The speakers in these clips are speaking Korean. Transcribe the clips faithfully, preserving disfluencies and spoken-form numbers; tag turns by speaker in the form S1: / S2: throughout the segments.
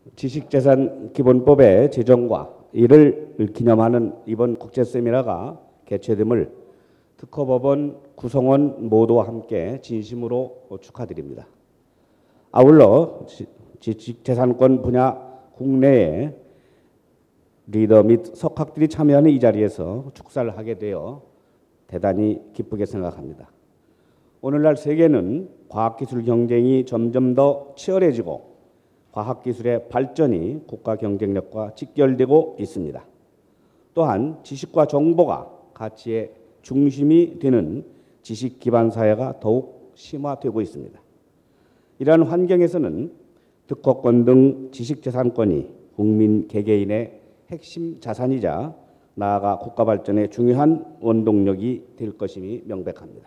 S1: 지식재산기본법의 제정과 이를 기념하는 이번 국제세미나가 개최됨을 특허법원 구성원 모두와 함께 진심으로 축하드립니다. 아울러 지식재산권 분야 국내의 리더 및 석학들이 참여하는 이 자리에서 축사를 하게 되어 대단히 기쁘게 생각합니다. 오늘날 세계는 과학기술 경쟁이 점점 더 치열해지고 과학기술의 발전이 국가 경쟁력과 직결되고 있습니다. 또한 지식과 정보가 가치의 중심이 되는 지식 기반 사회가 더욱 심화되고 있습니다. 이러한 환경에서는 특허권 등 지식재산권이 국민 개개인의 핵심 자산이자 나아가 국가 발전의 중요한 원동력이 될 것임이 명백합니다.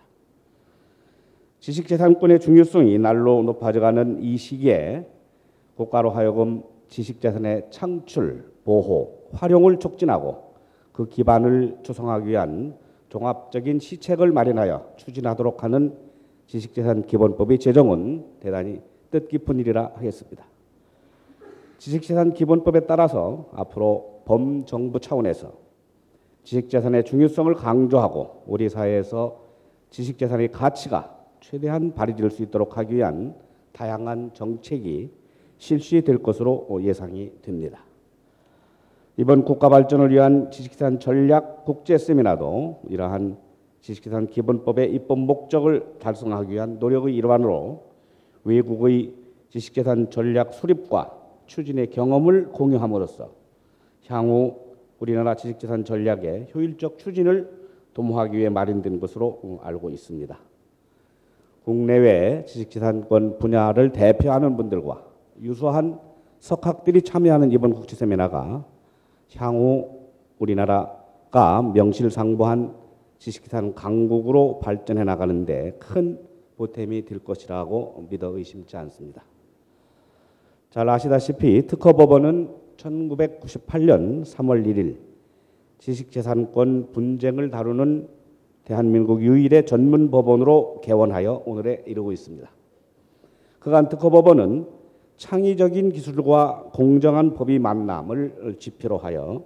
S1: 지식재산권의 중요성이 날로 높아져가는 이 시기에 국가로 하여금 지식재산의 창출, 보호, 활용을 촉진하고 그 기반을 조성하기 위한 종합적인 시책을 마련하여 추진하도록 하는 지식재산기본법의 제정은 대단히 뜻깊은 일이라 하겠습니다. 지식재산기본법에 따라서 앞으로 범정부 차원에서 지식재산의 중요성을 강조하고 우리 사회에서 지식재산의 가치가 최대한 발휘될 수 있도록 하기 위한 다양한 정책이 실시될 것으로 예상이 됩니다. 이번 국가 발전을 위한 지식재산 전략 국제 세미나도 이러한 지식재산 기본법의 입법 목적을 달성하기 위한 노력의 일환으로 외국의 지식재산 전략 수립과 추진의 경험을 공유함으로써 향후 우리나라 지식재산 전략의 효율적 추진을 도모하기 위해 마련된 것으로 알고 있습니다. 국내외 지식재산권 분야를 대표하는 분들과 유수한 석학들이 참여하는 이번 국제 세미나가 향후 우리나라가 명실상부한 지식재산 강국으로 발전해 나가는 데 큰 보탬이 될 것이라고 믿어 의심치 않습니다. 잘 아시다시피 특허법원은 천구백구십팔 년 삼월 일일 지식재산권 분쟁을 다루는 대한민국 유일의 전문 법원으로 개원하여 오늘에 이르고 있습니다. 그간 특허법원은 창의적인 기술과 공정한 법의 만남을 지표로 하여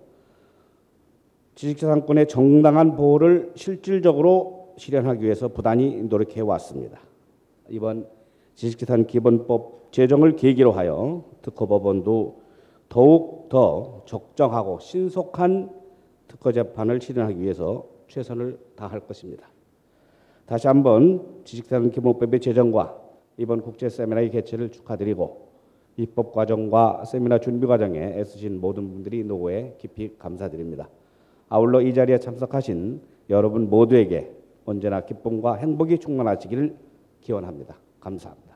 S1: 지식재산권의 정당한 보호를 실질적으로 실현하기 위해서 부단히 노력해 왔습니다. 이번 지식재산기본법 제정을 계기로 하여 특허법원도 더욱 더 적정하고 신속한 특허 재판을 실현하기 위해서 최선을 다할 것입니다. 다시 한번 지식재산기본법의 제정과 이번 국제 세미나의 개최를 축하드리고 입법 과정과 세미나 준비 과정에 애쓰신 모든 분들이 노고에 깊이 감사드립니다. 아울러 이 자리에 참석하신 여러분 모두에게 언제나 기쁨과 행복이 충만하시기를 기원합니다. 감사합니다.